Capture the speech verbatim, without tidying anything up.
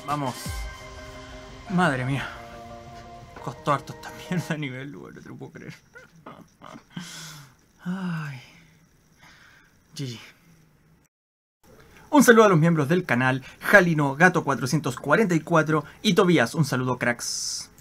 Vamos. Madre mía. Costó harto esta mierda a nivel, bueno, no te lo puedo creer. Ay. G G. Un saludo a los miembros del canal, Jalino, Gato cuatrocientos cuarenta y cuatro y Tobías. Un saludo, cracks.